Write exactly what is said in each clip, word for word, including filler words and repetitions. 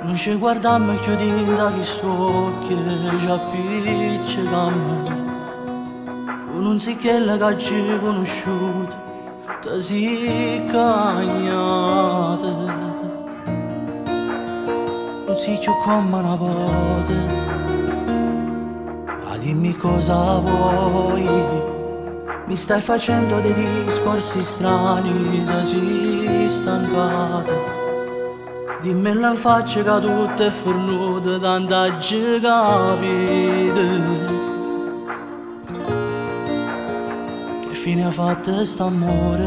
Non ci guardammo chiudendo gli occhi, ci appiccicammo. Non si chiede che ci conosciuto, ti si cagnate. Non si più come una volta, ma dimmi cosa vuoi. Mi stai facendo dei discorsi strani, da si stancate. Dimmelo in faccia che tutto è fornuto, tanta ci capite. Che fine ha fatto st'amore?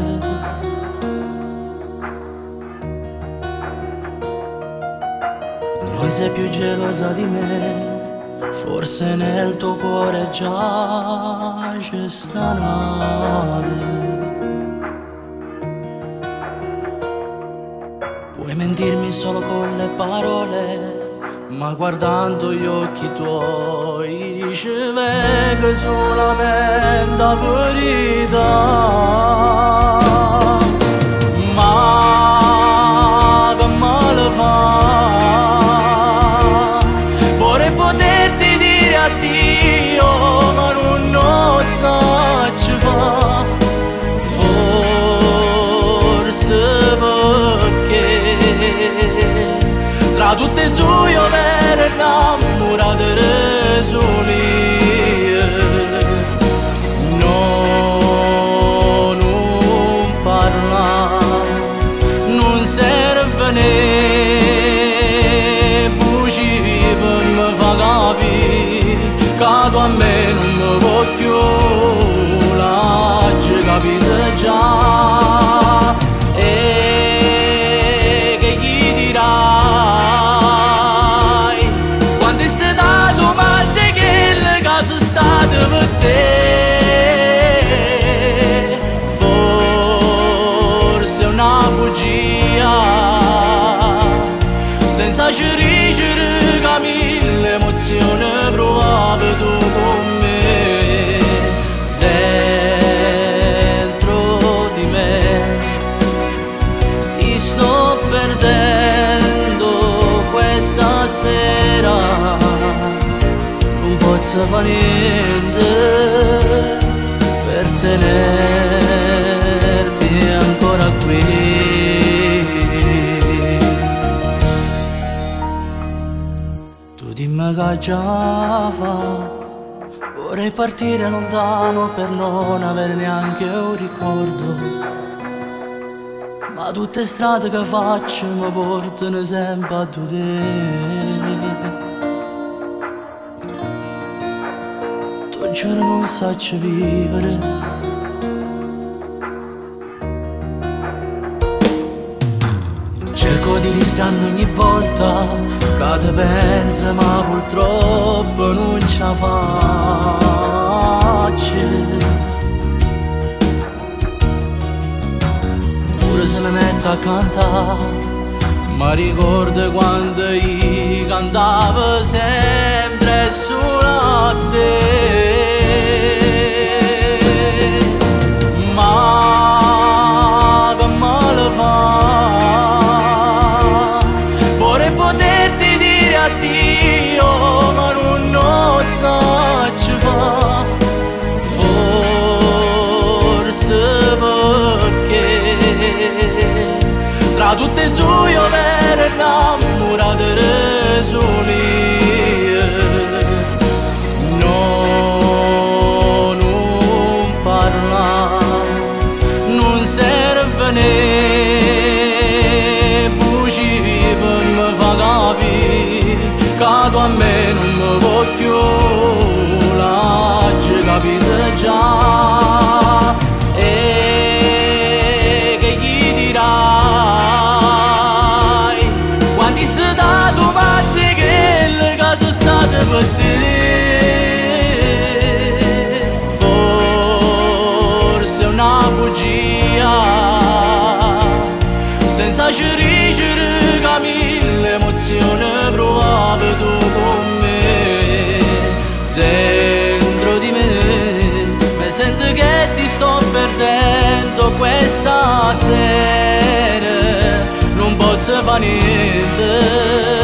Non sei più gelosa di me, forse nel tuo cuore già c'è stanate. Puoi mentirmi solo con le parole, ma guardando gli occhi tuoi ci vedo solamente la verità. Ma che male fa? Vorrei poterti dire addio, ma non lo so ci fa. Forse tra tutte e due io m'ero innamorato di soli. No, non parla, non serve ne buci per mi fa capire che tu a me non mi voglio, l'hai capito già. Per te forse è una bugia, senza cericere che mille emozioni provavi tu con me. Dentro di me ti sto perdendo questa sera. Non posso fare niente per tenerti ancora qui. Tu dimmi che già fa, vorrei partire lontano per non avere neanche un ricordo, ma tutte strade che faccio mi portano sempre a te. Giuro non saccio vivere. Cerco di distrammi ogni volta che te penso, ma purtroppo non ce la faccio. Pure se mi metto a cantare, ma ricordo quando io cantavo sempre solo a te. Ma che male fa? Vorrei poterti dire addio, ma non lo so ci fa. Forse perché tra tutte e due io m'ero innamorato di soli. No, non parla, non serve ne buci per mi fa capire che tu a me non mi voglio, l'hai capito già. E che gli dirai quanti sei stato matti che le cose state per te. Forse è una bugia, senza cericere che mille emozioni provavi tu con me. Dentro di me mi sento che ti sto perdendo questa sera, non posso fare niente.